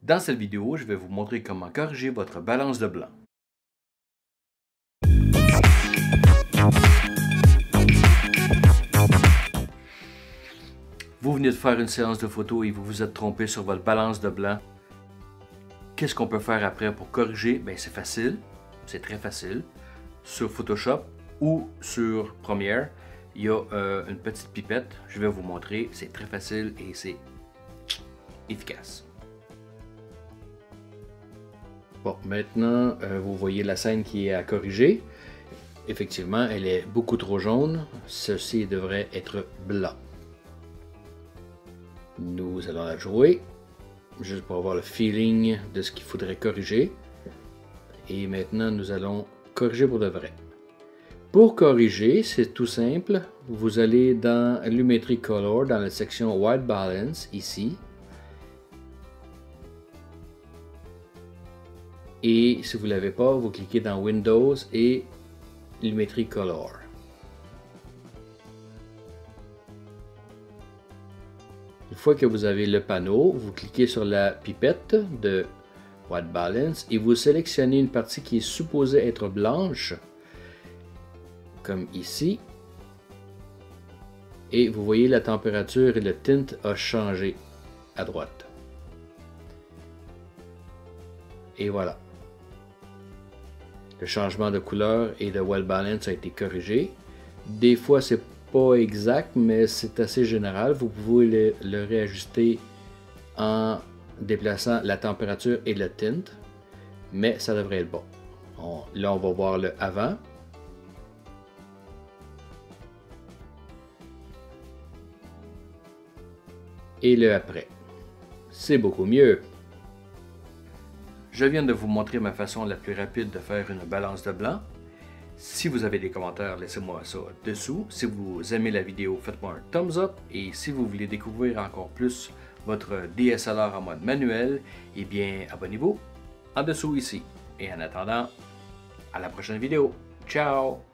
Dans cette vidéo, je vais vous montrer comment corriger votre balance de blanc. Vous venez de faire une séance de photo et vous vous êtes trompé sur votre balance de blanc. Qu'est-ce qu'on peut faire après pour corriger? Bien, c'est facile, c'est très facile. Sur Photoshop ou sur Premiere, il y a une petite pipette. Je vais vous montrer, c'est très facile et c'est efficace. Bon, maintenant, vous voyez la scène qui est à corriger. Effectivement, elle est beaucoup trop jaune. Ceci devrait être blanc. Nous allons la jouer, juste pour avoir le feeling de ce qu'il faudrait corriger. Et maintenant, nous allons corriger pour de vrai. Pour corriger, c'est tout simple. Vous allez dans Lumetri Color, dans la section White Balance, ici. Et si vous ne l'avez pas, vous cliquez dans Windows et Lumetri Color. Une fois que vous avez le panneau, vous cliquez sur la pipette de White Balance et vous sélectionnez une partie qui est supposée être blanche, comme ici. Et vous voyez la température et le tint a changé à droite. Et voilà. Le changement de couleur et de White Balance a été corrigé. Des fois, c'est pas exact, mais c'est assez général. Vous pouvez le réajuster en déplaçant la température et le tint, mais ça devrait être bon. Là, on va voir le avant. Et le après. C'est beaucoup mieux. Je viens de vous montrer ma façon la plus rapide de faire une balance de blanc. Si vous avez des commentaires, laissez-moi ça dessous. Si vous aimez la vidéo, faites-moi un thumbs up. Et si vous voulez découvrir encore plus votre DSLR en mode manuel, eh bien, abonnez-vous en dessous ici. Et en attendant, à la prochaine vidéo. Ciao!